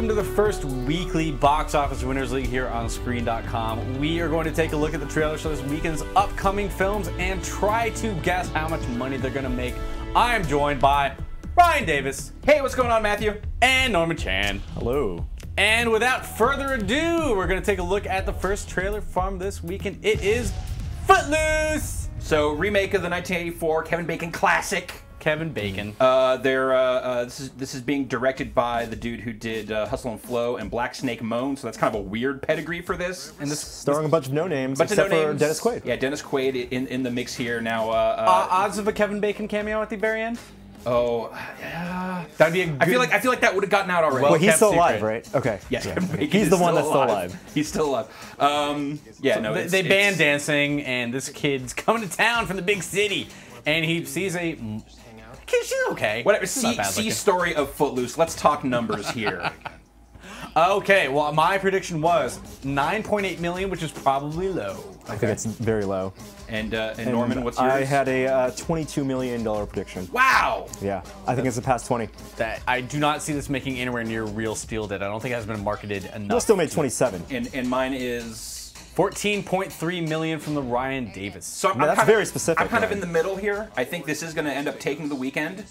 welcome to the first weekly box office winners league here on Screen.com. We are going to take a look at the trailers for this weekend's upcoming films and try to guess how much money they're going to make. I am joined by Ryan Davis. Hey, what's going on, Matthew? And Norman Chan. Hello. And without further ado, we're going to take a look at the first trailer from this weekend. It is Footloose! So, remake of the 1984 Kevin Bacon classic. Kevin Bacon. This is being directed by the dude who did Hustle and Flow and Black Snake Moan, so that's kind of a weird pedigree for this. And this starring a bunch of no-names, except for Dennis Quaid. Yeah, Dennis Quaid in the mix here now. Odds of a Kevin Bacon cameo at the very end? Oh, yeah. That'd be a good... I feel like that would have gotten out already. Well, he's still secret. alive, right? Okay. Yes, yeah. Kevin Bacon He's the one that's still alive. alive. He's still alive. Yeah, so no. They ban dancing, and this kid's coming to town from the big city, and he sees a... She's okay. Whatever. See story of Footloose. Let's talk numbers here. Okay, well, my prediction was 9.8 million, which is probably low. I think it's very low. And Norman, what's yours? I had a $22 million prediction. Wow. Yeah, I think it's past 20. That I do not see this making anywhere near Real Steel did. I don't think it has been marketed enough. We'll still made 27. And mine is 14.3 million from the Ryan Davis. So that's very specific. I'm kind of in the middle here. I think this is going to end up taking the weekend.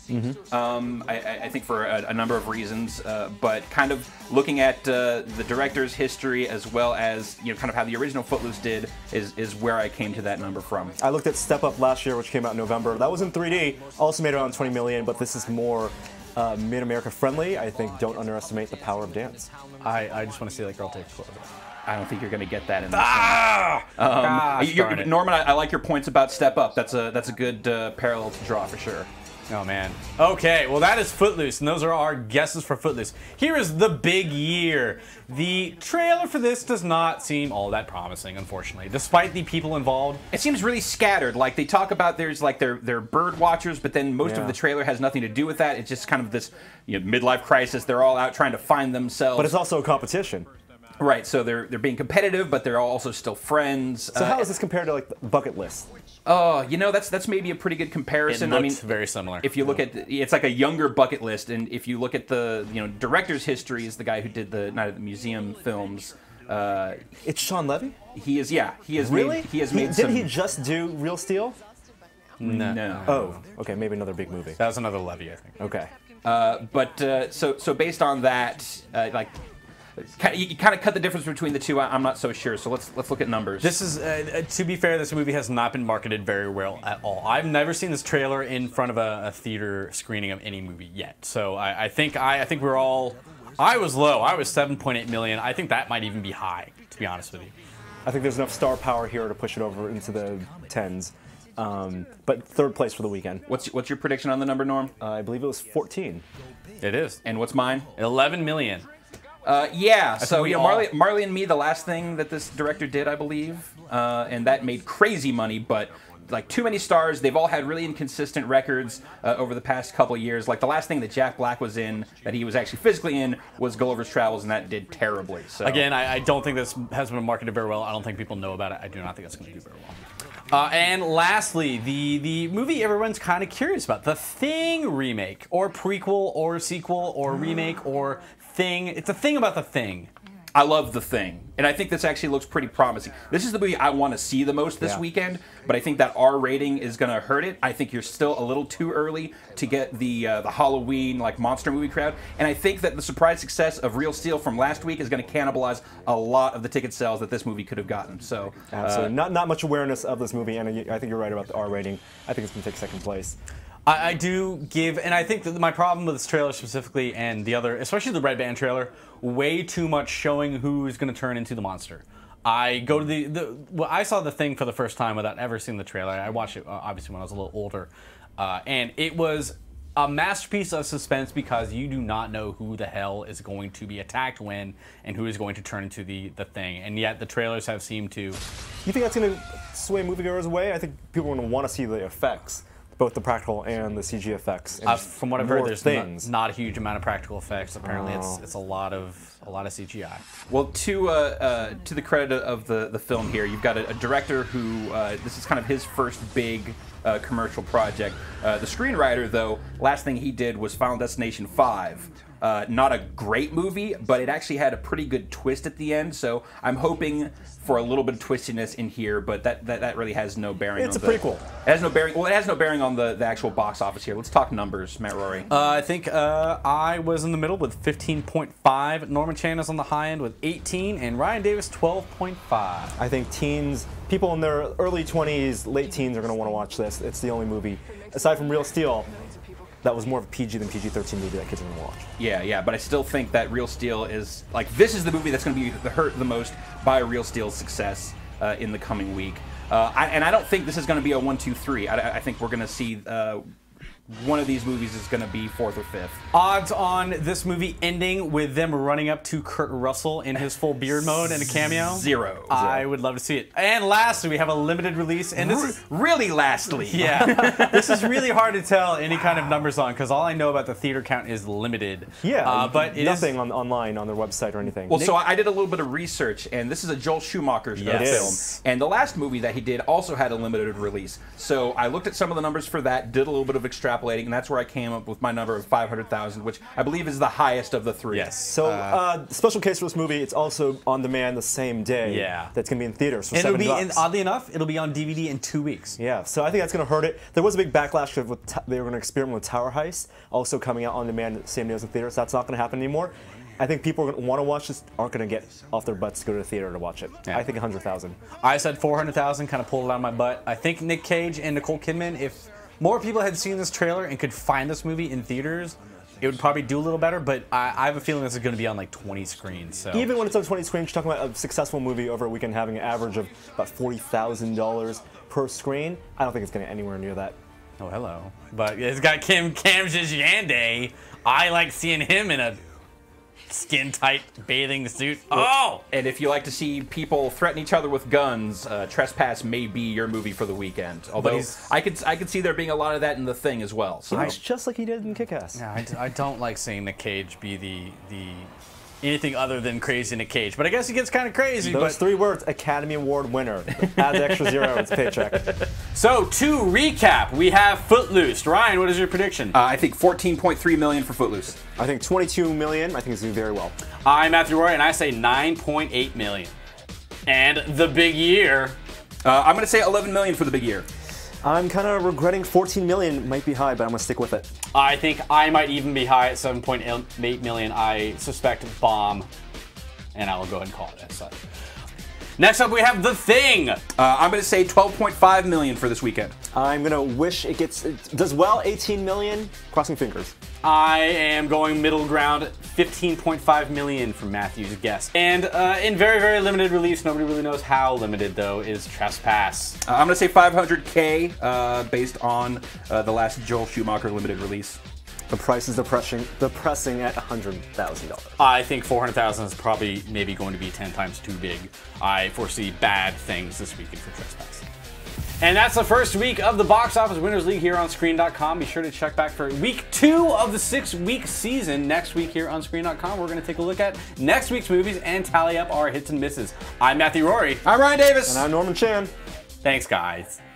I think for a number of reasons, but kind of looking at the director's history as well as kind of how the original Footloose did is where I came to that number from. I looked at Step Up last year, which came out in November. That was in 3D. Also made around 20 million, but this is more mid-America friendly. I think don't underestimate the power of dance. I just want to see that girl take clothes off. I don't think you're going to get that in this one. Norman, I like your points about Step Up. That's a good parallel to draw for sure. Oh, man. Okay, well, that is Footloose, and those are our guesses for Footloose. Here is the big year. The trailer for this does not seem all that promising, unfortunately, despite the people involved. It seems really scattered. Like, they talk about there's like they're bird watchers, but then most of the trailer has nothing to do with that. It's just kind of this midlife crisis. They're all out trying to find themselves. But it's also a competition. Right, so they're being competitive, but they're also still friends. So how is this compared to like the Bucket List? Oh, that's maybe a pretty good comparison. It looks very similar. If you look at it's like a younger Bucket List, and if you look at the director's history, is the guy who did the Night at the Museum films. It's Sean Levy. He is, yeah. He has really. Made. Didn't he just do Real Steel? No. Oh, okay, maybe another big movie. That was another Levy, I think. Okay. So based on that, you kind of cut the difference between the two. I'm not so sure. So let's look at numbers. This is, to be fair, this movie has not been marketed very well at all. I've never seen this trailer in front of a theater screening of any movie yet. So I think we're all. I was low. I was 7.8 million. I think that might even be high, to be honest with you. I think there's enough star power here to push it over into the tens. But third place for the weekend. What's your prediction on the number, Norm? I believe it was 14. It is. And what's mine? 11 million. Yeah, so Marley and Me, the last thing that this director did, I believe, and that made crazy money, but like too many stars. They've all had really inconsistent records over the past couple of years. Like the last thing that Jack Black was in, that he was actually physically in, was Gulliver's Travels, and that did terribly. So again, I don't think this has been marketed very well. I don't think people know about it. I do not think it's going to do very well. And lastly, the movie everyone's kind of curious about, The Thing remake, or prequel, or sequel, or remake, or thing. It's a thing about The Thing. I love The Thing, and I think this actually looks pretty promising. This is the movie I want to see the most this weekend, but I think that R rating is going to hurt it. I think you're still a little too early to get the Halloween monster movie crowd, and I think that the surprise success of Real Steel from last week is going to cannibalize a lot of the ticket sales that this movie could have gotten. So absolutely, not much awareness of this movie, and I think you're right about the R rating. I think it's going to take second place. I do give, and I think that my problem with this trailer specifically, and the other, especially the Red Band trailer, way too much showing who's going to turn into the monster. I go to I saw The Thing for the first time without ever seeing the trailer. I watched it obviously when I was a little older, and it was a masterpiece of suspense because you do not know who the hell is going to be attacked when and who is going to turn into the thing, and yet the trailers have seemed to. You think that's going to sway moviegoers away? I think people are going to want to see the effects. Both the practical and the CG effects. From what I've heard, there's not a huge amount of practical effects. Apparently, it's a lot of CGI. Well, to the credit of the film here, you've got a director who this is kind of his first big commercial project. The screenwriter, though, last thing he did was Final Destination 5. not a great movie, but it actually had a pretty good twist at the end. So I'm hoping for a little bit of twistiness in here, but that really has no bearing. It's on a prequel. It has no bearing. Well, it has no bearing on the actual box office here. Let's talk numbers, Matt Rorie. I think I was in the middle with 15.5. Norman Chan is on the high end with 18, and Ryan Davis 12.5. I think teens, people in their early 20s, late teens are going to want to watch this. It's the only movie, aside from Real Steel, that was more of a PG than PG-13 movie that kids are going to watch. Yeah, but I still think that Real Steel is, like, this is the movie that's going to be hurt the most by Real Steel's success in the coming week. And I don't think this is going to be a 1, 2, 3. I think we're going to see one of these movies is going to be 4th or 5th. Odds on this movie ending with them running up to Kurt Russell in his full beard mode and a cameo? Zero. I would love to see it. And lastly, we have a limited release. And this is really lastly. Yeah. This is really hard to tell any kind of numbers on because all I know about the theater count is limited. Yeah, but it nothing online on their website or anything. Well, so I did a little bit of research, and this is a Joel Schumacher film. And the last movie that he did also had a limited release. So I looked at some of the numbers for that, did a little bit of extrapolating, and that's where I came up with my number of 500,000, which I believe is the highest of the 3. Yes. So special case for this movie, it's also on demand the same day. Yeah. That's going to be in theaters for and it'll be, $7. oddly enough, it'll be on DVD in 2 weeks. Yeah, so I think that's going to hurt it. There was a big backlash with they were going to experiment with Tower Heist, also coming out on demand the same day as the theaters. That's not going to happen anymore. I think people are going to want to watch this, aren't going to get off their butts to go to the theater to watch it. Yeah. I think 100,000. I said 400,000, kind of pulled it out of my butt. I think Nick Cage and Nicole Kidman, if more people had seen this trailer and could find this movie in theaters, it would probably do a little better, but I have a feeling this is going to be on like 20 screens. So. Even when it's on 20 screens, you're talking about a successful movie over a weekend having an average of about $40,000 per screen. I don't think it's going to anywhere near that. Oh, hello. But it's got Cam Jande. I like seeing him in a skin-tight bathing suit. Oh! And if you like to see people threaten each other with guns, Trespass may be your movie for the weekend. Although I could see there being a lot of that in The Thing as well. So. He looks just like he did in Kick-Ass. Yeah, I don't like seeing Nick Cage be the anything other than crazy Nick Cage. But I guess he gets kind of crazy. Those 3 words, Academy Award winner. Add the extra 0, it's paycheck. So, to recap, we have Footloose. Ryan, what is your prediction? I think $14.3 million for Footloose. I think $22 million. I think it's going to do very well. I'm Matthew Rorie, and I say $9.8 million. And The Big Year. I'm going to say $11 million for The Big Year. I'm kind of regretting $14 million. Might be high, but I'm going to stick with it. I think I might even be high at $7.8 million. I suspect bomb, and I will go ahead and call it as such. Next up, we have The Thing. I'm going to say $12.5 million for this weekend. I'm going to wish it does well, $18 million. Crossing fingers. I am going middle ground, $15.5 million from Matthew's guess. And in very, very limited release, nobody really knows how limited though, is Trespass. I'm going to say $500K based on the last Joel Schumacher limited release. The price is depressing at $100,000. I think 400,000 is probably maybe going to be 10 times too big. I foresee bad things this weekend for Trespass. And that's the first week of the Box Office Winners League here on Screen.com. Be sure to check back for week 2 of the 6-week season next week here on Screen.com. We're going to take a look at next week's movies and tally up our hits and misses. I'm Matthew Rorie. I'm Ryan Davis. And I'm Norman Chan. Thanks, guys.